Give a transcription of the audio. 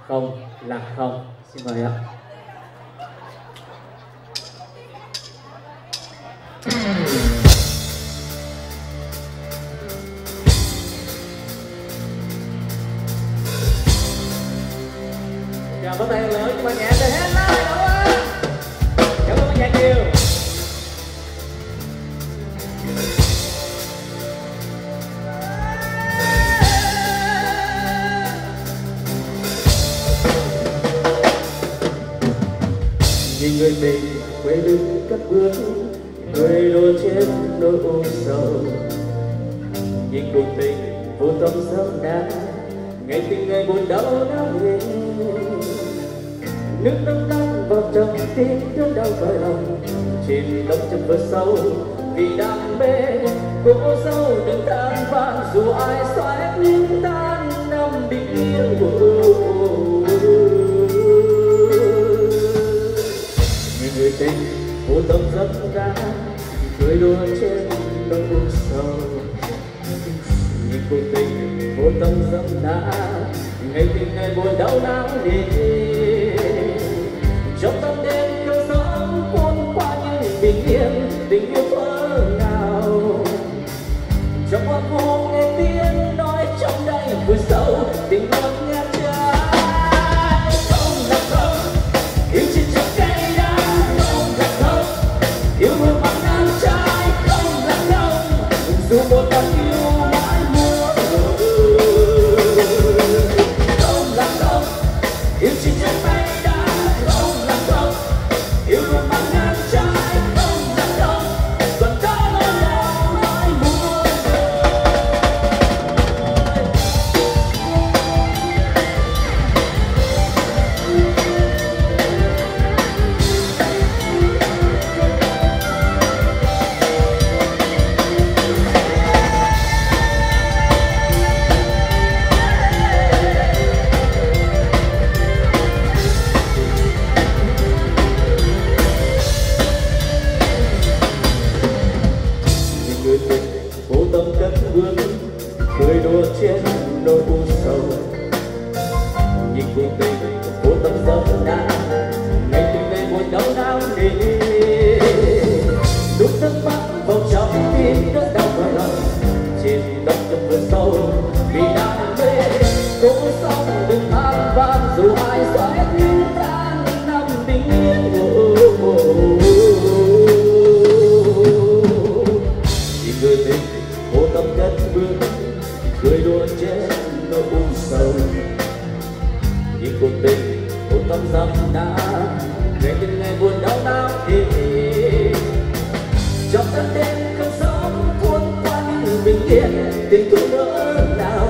không là không. Xin mời ạ. Chào có tay lớn cho bạn nhạc để hết lại đâu á. Cảm ơn bạn nhạc nhiều. Nhìn người tình quay lưng cất bước, người đôi trên nỗi u sầu. Nhìn cuộc tình vô tâm sớm đã, ngày tình ngày buồn đau nắng về. Nước nắng nắng vào trong tim đớn đau cõi lòng, chìm đắm trong vỡ sâu vì đam mê. Cô dâu đừng than vãn dù ai xoay nhưng tan năm bình yên. Người tình vô tâm rất đã, cười đùa trên nỗi u sầu. Nhìn cuộc tình vô tâm rất đã, ngày tình ngày buồn đau não đi. Trong tâm đêm cơn gió cuốn qua những bình yên, tình yêu vỡ nào. Trong hoa khô nghe tiếng nói trong đây vui sâu, tình ngọt ngào trái. Không là không, yêu chỉ trong cây đá. Không là không, yêu luôn bằng nắng trái. Không là không, dù một lần yêu mãi muốn. Không là không, yêu chỉ trong cây đá. Không là không, yêu luôn bằng nắng trái. Không là không, còn có nỗi lòng mãi muốn. Người tình vô tâm cất bước, cười đùa trên nỗi u sầu. Nhìn cuộc tình vô tâm dẫm đá, ngày tình ngày buồn đau não đi. Lúc nước mắt vào trong tim đớn đau cõi lòng, chìm đắm trong vườn sâu vì đam mê. Cô sống đừng than vãn dù ai xóa hết những tháng năm bình yên. Người tình vô tâm cất bước, cười đùa trên nỗi u sầu. Nhìn cuộc tình vô tâm dẫm đá, ngày tình ngày buồn đau não đi. Trong cơn đêm cơn sóng cuốn qua những bình yên, tình thương nỡ nào.